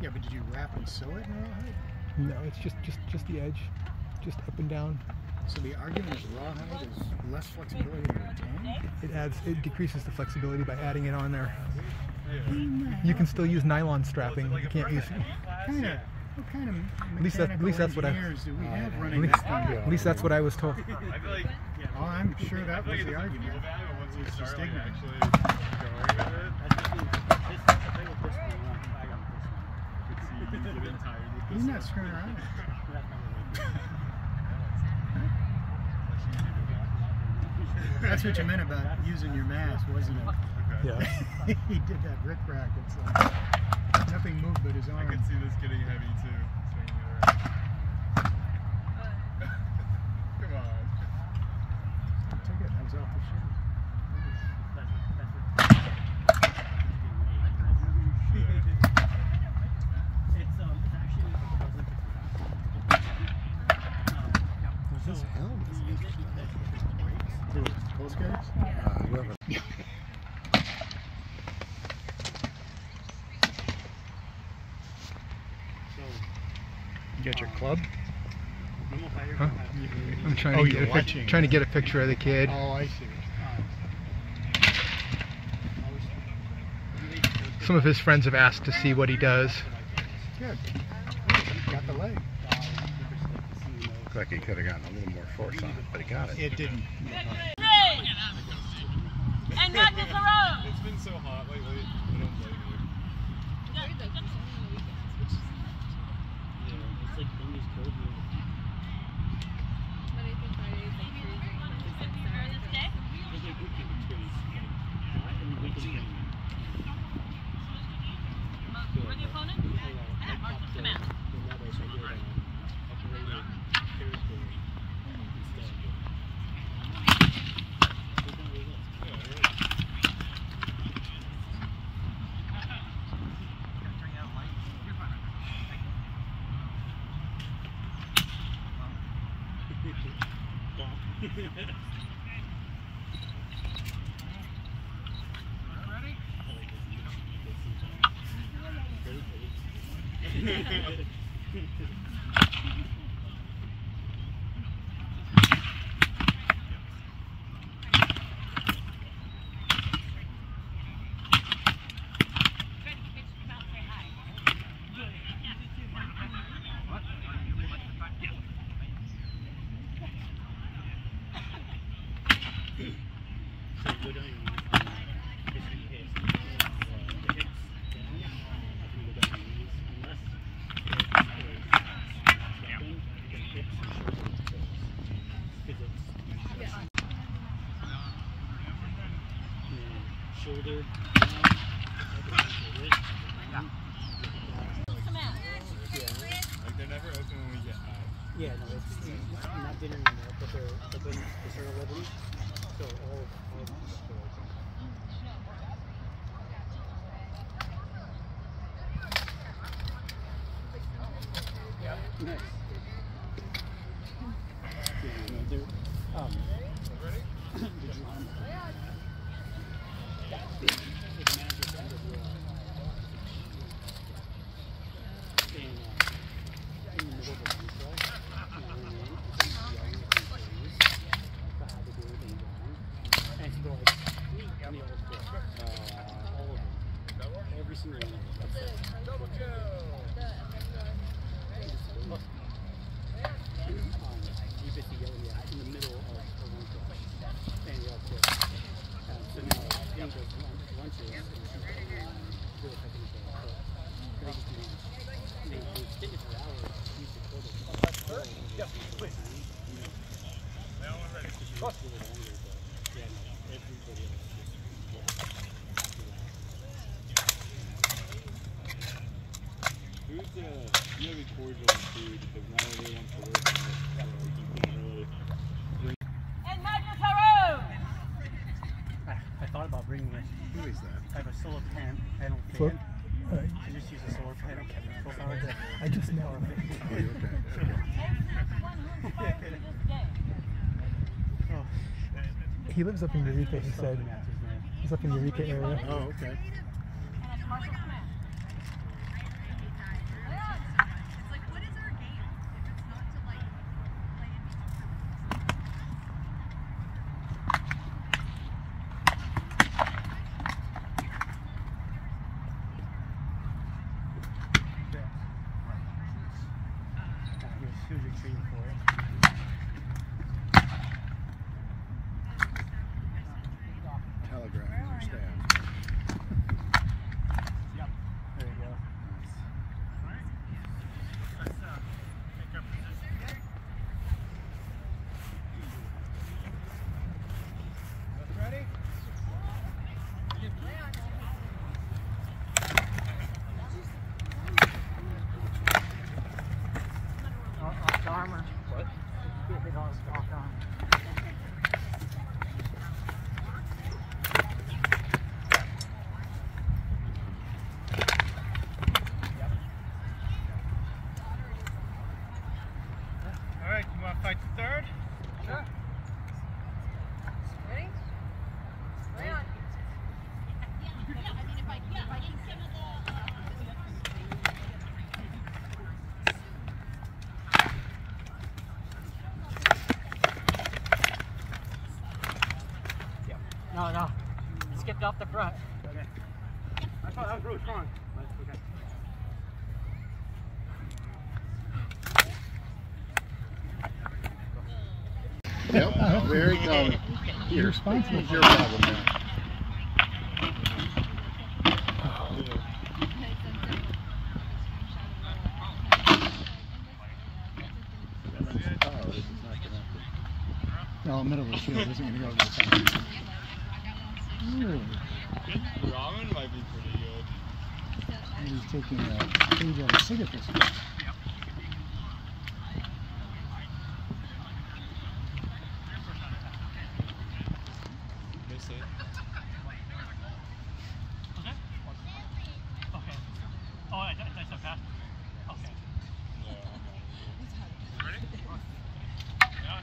Yeah, but did you wrap and sew it in rawhide? No, it's just the edge, just up and down. So the argument is rawhide is less flexibility than rattan? It decreases the flexibility by adding it on there. You can still use nylon strapping. You can't use. What kind of At least that's what engineers do we have running this thing? At least that's what I was told. Oh, I'm sure that was the argument. It's just ignorant. He's not screwing around. That's what you meant about using your mask, wasn't it? Yeah. He did that rickrack. It's like nothing moved but his arm. I can see this getting heavy too. Swinging it around. Come on. I took it. I was off the shoe. Was this hell? Coast Guards? Whoever. You got your club? Huh? I'm trying to get a picture of the kid. Oh, I see. Some of his friends have asked to see what he does. Good. Got the leg. Looks like he could have gotten a little more force on it, but he got it. It didn't. And Magnus Harou! It's been so hot lately. I don't blame you. It's like English code. For the opponent? And that marks the command. Shoulder. Like they're never open when we get high. Yeah, no, it's not dinner anymore, but they're open to serve 11. So all of them are open. Nice. Yeah, no, they're ready? Did you want them? The manager friend of your in the middle of a contract, and she's yelling at employees for how to do everything wrong. And she'd go like, and they all quit. All of them. Every single one of them. Double kill! You basically yelling at in the middle of a lunch, and they all quit. So now Pink goes lunches, and she's really fucking good. So they just do lunch. They sit it for hours, use the quota. Yep, please. They all ready. It's really longer, but yeah, no, everybody else just You have a cordial in food because now everybody wants to work on it. So you can really bring. And Magnus Harou! I thought about bringing it. Who is that? I have a solar panel fan. I just use a solar panel. I just know. Oh, you're okay. Everyone who inspired you this day. He lives up in Eureka, he said. He's up in Eureka area. Oh, okay. And that's Marshall Command. She was retrieving for it. Telegraphing your staff. There you go. Ready? Off the armor. What? Get hit on off the armor. All right, you want to fight the third? Sure. Ready? Right on. No. Skipped off the front. Okay. I thought that was really strong. But okay. Yep, very good. You're responsible. It's your problem now. No, middle of the field isn't going to go over the top. Ramen might be pretty good. He's taking a page out of Sigathus. Miss it. Okay. Oh, I said pass. Okay. Yeah. Ready? Yeah.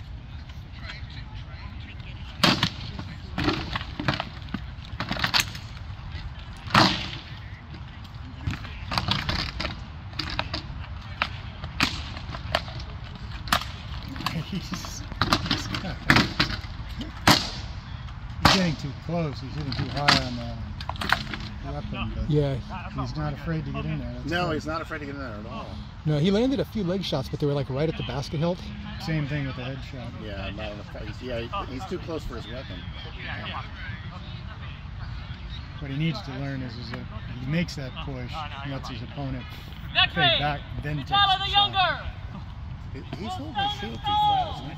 He's getting too close. He's hitting too high on the weapon, but Yeah. he's not afraid to get in there. That's No, good. he's not afraid to get in there at all. No, he landed a few leg shots, but they were like right at the basket hilt. Same thing with the headshot. Yeah, not enough. Yeah, he's too close for his weapon. What he needs to learn is that he makes that push, lets his opponent Next fade way. back, then takes Follow the the shot. younger. He's holding his shield too flat, isn't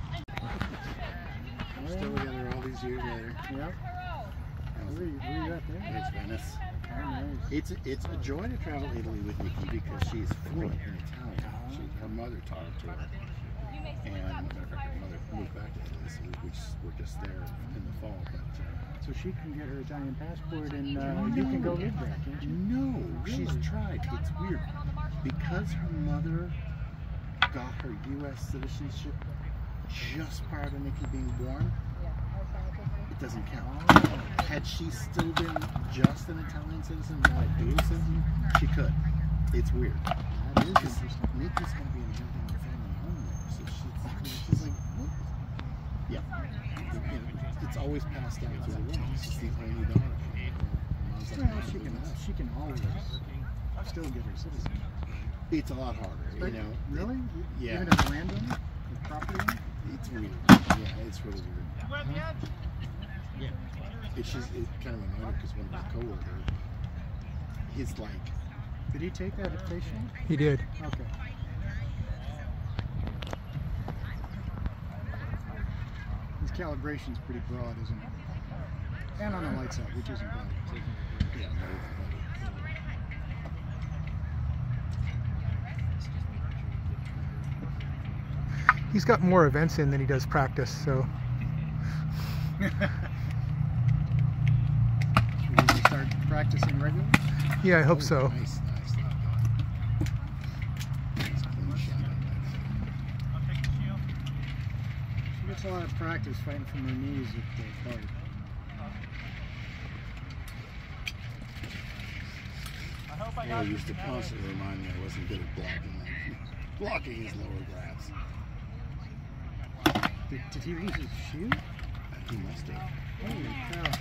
he? Still together all these years later. Yep. Where you at there? It's Venice. Oh, nice. It's a joy to travel Italy with Nikki because she's fluent in Italian. Her mother taught her to her. And matter of fact, her mother moved back to Italy, so we're just there in the fall. But So she can get her Italian passport and you can go live there, can't you? no, she's tried. It's weird because her mother got her U.S. citizenship just prior to Nikki being born. It doesn't count. Had she still been just an Italian citizen, not a dual citizen, she could. It's weird. That is Because interesting. Nikki's going to be inheriting the family home there, so she's like, what? Yeah. It's always passed down to the woman. She's the only daughter. Mom's like, Well, she can always still get her citizenship. it's a lot harder, you know. Really? Yeah. Even as a landowner? A property owner? It's weird. Yeah, it's really weird. Yeah. It's just kind of annoying because one of my coworkers, he's like, Did he take that at facial? He did. Okay. His calibration's pretty broad, isn't it? And on the light side, which isn't bad. yeah, He's got more events in than he does practice, so Should we start practicing regularly? yeah, I hope so. Nice. Nice clean shot. She gets a lot of practice fighting from her knees at the guard. Yeah, he used to constantly remind me I wasn't good at blocking his lower grabs. Did he lose his shoe? He must have. Holy cow.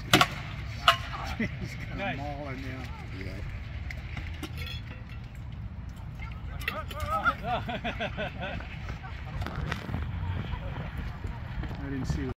He's kind of mauling now. Yeah. I didn't see